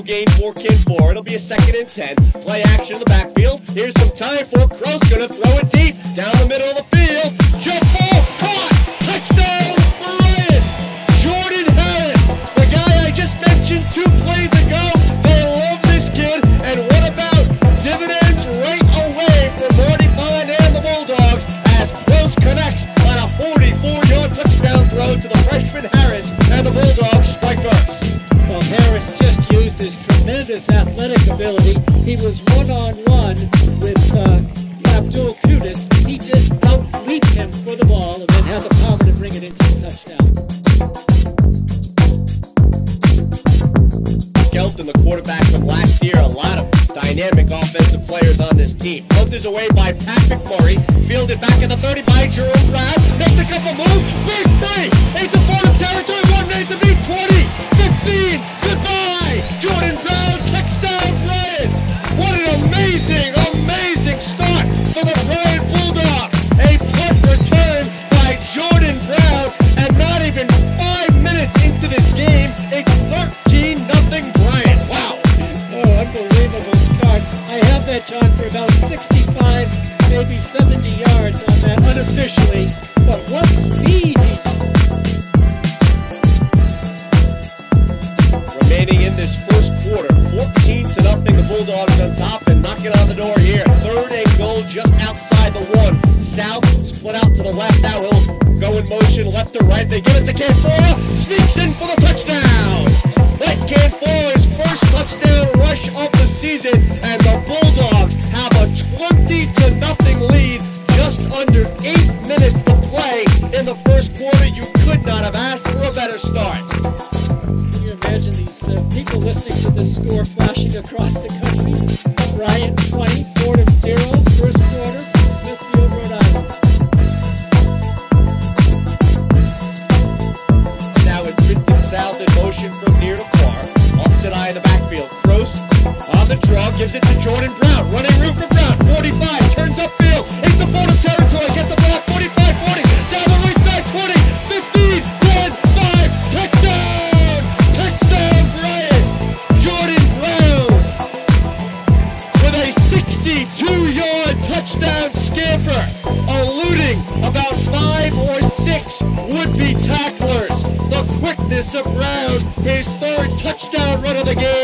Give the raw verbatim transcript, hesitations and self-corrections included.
gain for Ken Four. It'll be a second and ten. Play action in the backfield. Here's some time for Crow. Gonna throw it deep down the middle of the field. Jump ball caught. Touchdown Brian. Jordan Harris, the guy I just mentioned two plays ago. They love this kid. And what about dividends right away for Marty Fine and the Bulldogs as Crows connects on a forty-four yard touchdown throw to the freshman Harris, and the Bulldogs strike first. Well, Harris just used his tremendous athletic ability. He was one-on-one with uh, Abdul Kudus. He just out-leaped him for the ball and then had the power to bring it into the touchdown. Skelton, the quarterback from last year, a lot of dynamic offensive players on this team. Punt is away by Patrick Murray. Fielded back in the thirty by Jerome Brown. Makes a couple moves. Big play. Into Florida territory. One made to beat twenty. fifteen. Goodbye. Jordan Brown. Touchdown Brian. What an amazing, amazing start for the Brian Bulldogs. A punt return by Jordan Brown. And not even five minutes into this game, it's thirteen nothing Brian. Wow. Oh, unbelievable start. I have that, John, for about sixty-five, maybe seventy yards on that unofficially. But what speed! Remaining in this first quarter, fourteen to nothing. The Bulldogs on top and knocking on the door here. Third and goal just outside the one. South split out to the left. Now he'll go in motion left to right. They give it to Ken Four. Sneaks in for the touchdown. That Ken Four's first touchdown rush of the season, and the Bulldogs have a twenty to nothing lead. Just under eight minutes to play in the first quarter. You could not have asked for a better start. Can you imagine these uh, people listening to this score flashing across the country? Bryant twenty, Fordham zero, first quarter, Smithfield, Rhode Island. Now it's Vincent South in motion from near to far. Offset eye in the backfield. Gross on the draw, gives it to Jordan Brown. Running room for Brown. forty-five, turns upfield. Into Florida territory. Gets the block. forty-five forty. Down the right side. twenty. fifteen. ten. five. Touchdown. Touchdown, Brian. Jordan Brown with a sixty-two yard touchdown scamper, eluding about five or six would-be tacklers. The quickness of Brown, his third touchdown run of the game.